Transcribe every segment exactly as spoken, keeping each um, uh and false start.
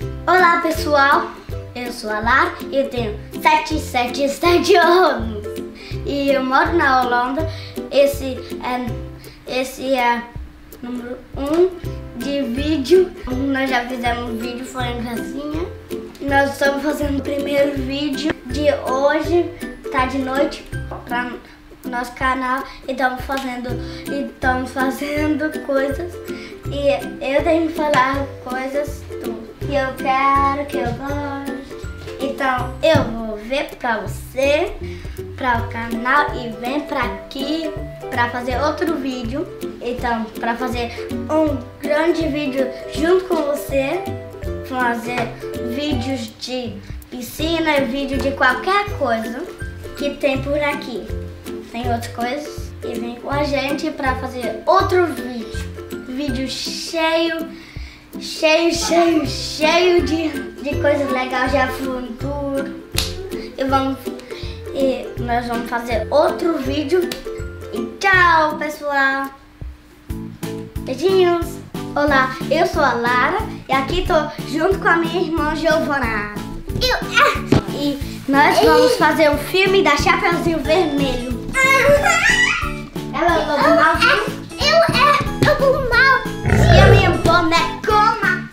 Olá pessoal, eu sou a Lara e eu tenho sete, sete, sete anos e eu moro na Holanda. Esse é, esse é o número um de vídeo. Nós já fizemos um vídeo, foi em casinha. Nós estamos fazendo o primeiro vídeo de hoje, tá de noite, para nosso canal e estamos fazendo, e estamos fazendo coisas e eu tenho que falar coisas que eu quero, que eu gosto. Então eu vou ver pra você, para o canal e vem pra aqui pra fazer outro vídeo. Então, pra fazer um grande vídeo junto com você, fazer vídeos de piscina, vídeo de qualquer coisa que tem por aqui. Tem outras coisas e vem com a gente pra fazer outro vídeo. Vídeo cheio, cheio, cheio, cheio de, de coisas legais, de aventura. E, vamos, e nós vamos fazer outro vídeo. E tchau, pessoal. Beijinhos. Olá, eu sou a Lara e aqui tô junto com a minha irmã Giovana. Eu, ah, e nós vamos fazer um filme da Chapeuzinho Vermelho. Ela é o lobo mal. Eu é lobo mal. E a minha bonecona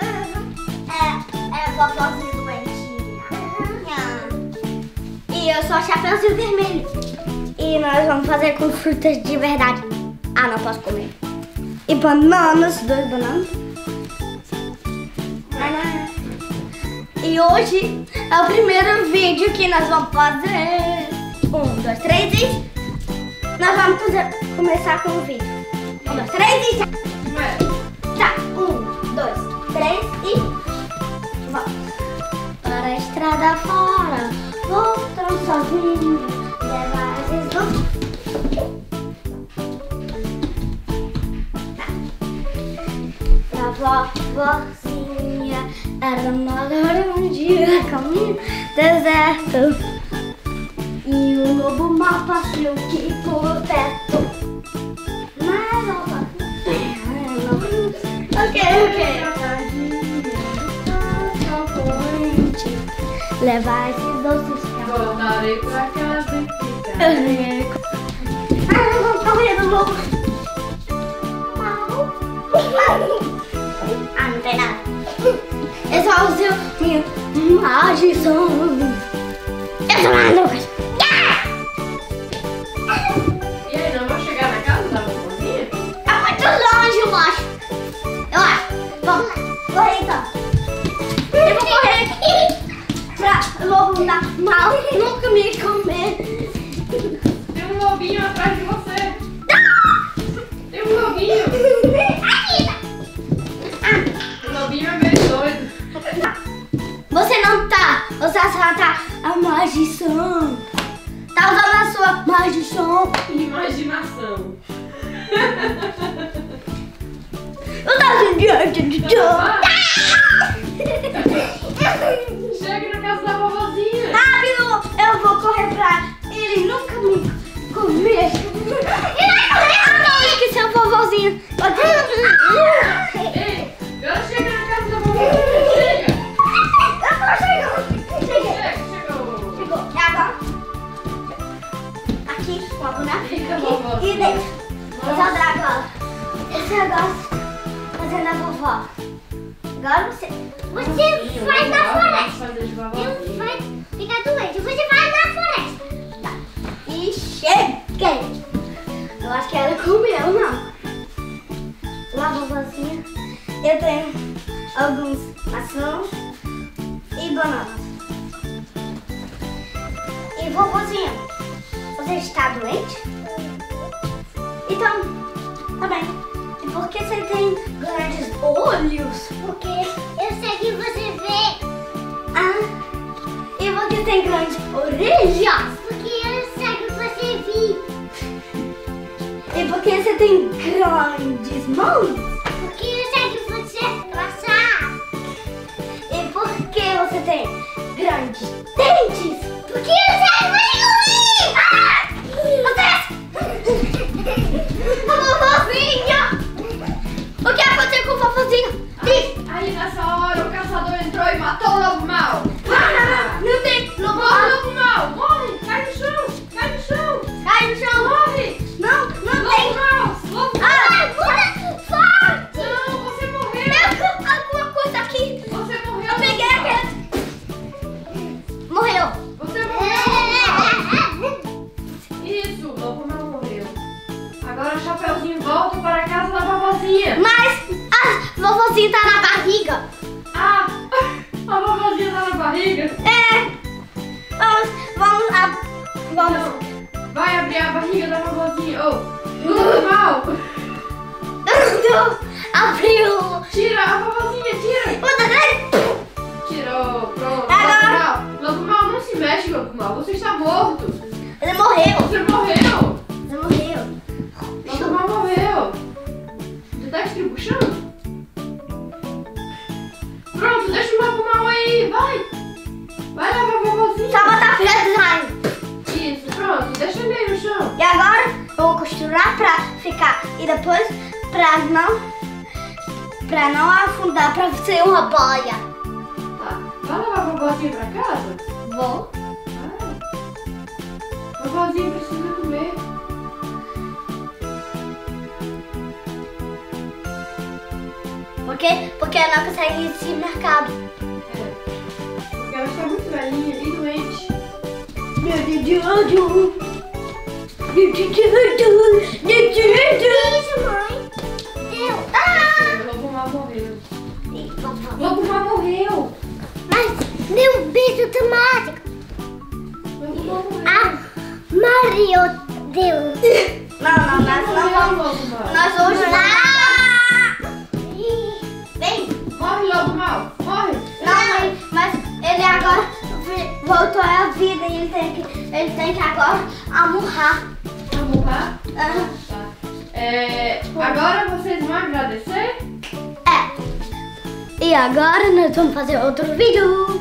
é, é vovozinha doentinha. E eu sou a Chapeuzinho Vermelho. E nós vamos fazer com frutas de verdade. Ah, não posso comer. E bananas, dois bananas. E hoje é o primeiro vídeo que nós vamos fazer. Um, dois, três e... Nós vamos fazer, começar com o vídeo. Um, dois, três e... Tá, um, dois, três e... Vamos. Para a estrada fora, voltando sozinho, levar esses dois... A vovozinha era uma laranjinha, caminho deserto. E o lobo mal passou aqui por perto. Mas opa. Ok, ok. Levar esses doces. Voltarei pra casa e ficar. Ah, não tô vendo o lobo. Ah, não tem nada. É só o seu minha maldição. Eu sou uma Lucas. E aí, não vou chegar na casa da vovozinha? É muito longe, eu acho. Eu acho. Vamos lá. Corre então. Eu vou correr pra lobo não dar mal, nunca me comer. Tem um lobinho atrás de você. Tem um lobinho. O lobinho é meio doido. Você não tá. Você só tá a maldição. Tá usando a sua maldição. Imaginação. Eu tava diante de tu. Chega na casa da vovozinha. Rápido, eu vou correr pra ele nunca me comer. E vai correr. Ah, não, esqueci a vovozinha. Ei, agora chega na casa da vovozinha. Chega. Eu tô chegando. Cheguei. Chega, chegou. Chegou. E agora? Aqui, com a boneca. Fica, Aqui vovó. e dentro. Esse é o dragão. Esse negócio fazendo a vovó. Agora você... Você faz na floresta. Eu vai ficar doente. Você faz na floresta. Tá. E cheguei. Eu acho que ela comeu, não. Lá, vovozinha. Eu tenho alguns maçãs e bananas. E vovozinha, você está doente? Então, tá bem. E por que você tem grandes olhos? Porque eu sei que você vê. Ah, e por que tem grandes orelhas? Porque eu sei que você viu. E por que você tem grandes mãos? Porque eu sei que você passar. E por que você tem grandes dentes? Porque eu sei que você comer. Ah! Você... A vovozinha! O que aconteceu com a vovozinha? Aí, aí nessa hora o caçador entrou e matou o lobo mau. Ah, Não tem lobo morre, mau. lobo mau. Morre. Cai no chão. Cai no chão. Cai no chão. Morre. Não, não Lobo tem. mau. Lobo mau. Ai, forte. Não, você morreu. Tem alguma coisa aqui. Você morreu. Eu peguei aquele. Morreu. Você morreu. Isso, o lobo mau morreu. Agora o Chapeuzinho volta para a casa da vovozinha. Mas a vovozinha tá na barriga. Ah, a vovozinha tá na barriga. É. Vamos, vamos, a, vamos. Então, vai abrir a barriga da vovozinha. Oh, lobo mau. Abriu. Tira a vovozinha, tira. Outra vez. Tirou, pronto. Agora. Lobo mau. Lobo mau, não se mexe, lobo mau. Você está morto. Ele morreu. Você morreu. Ele morreu. Lobo mau morreu. Você tá estribuchando? Pronto, deixa o lobo mau aí. Vai. Vai levar a vovozinha. Só botar preso. Isso, pronto. Deixa ele aí no chão. E agora eu vou costurar pra ficar. E depois pra não. Pra não afundar, pra ser uma boia. Tá. Vai levar a vovozinha pra casa? Vou. Vai. A vovozinha precisa comer. Porque, porque ela não consegue ir nesse mercado. É. Porque ela está muito velhinha e doente. Isso, mãe. Deu. Ah! O lobo mau morreu. O lobo mau morreu. Mas deu um beijo temático. O lobo mau morreu. Ah, Mario deu. Não, não, nós não vamos. Lobo mau. Nós vamos lá. Vem. Morre, lobo mau. Morre. Não, mãe, mas ele agora vi- voltou à vida e ele tem que, ele tem que agora amurrar. Amurrar? Aham. Tá. É, agora vocês vão agradecer? É. E agora nós vamos fazer outro vídeo.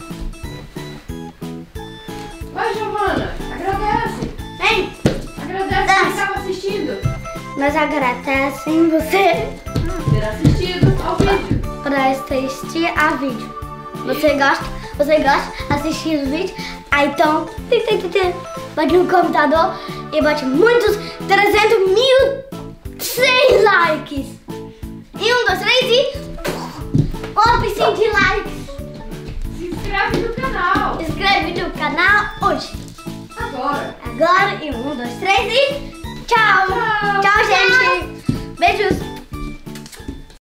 Vai, Giovana. Agradece. Vem. Agradece Desce. quem estava assistindo. Nós agradecemos você Ter assistido ao vídeo. por assistir a vídeo. Você gosta? Você gosta de assistir os vídeos? Aí então, tem, tem, tem, tem. Bate no computador e bate muitos trezentos mil cem likes. E um, dois, três e um piscina de likes. Se inscreve no canal. Inscreve no canal hoje. Agora. Agora, e um, dois, três e tchau. Tchau. Tchau, gente. Beijos.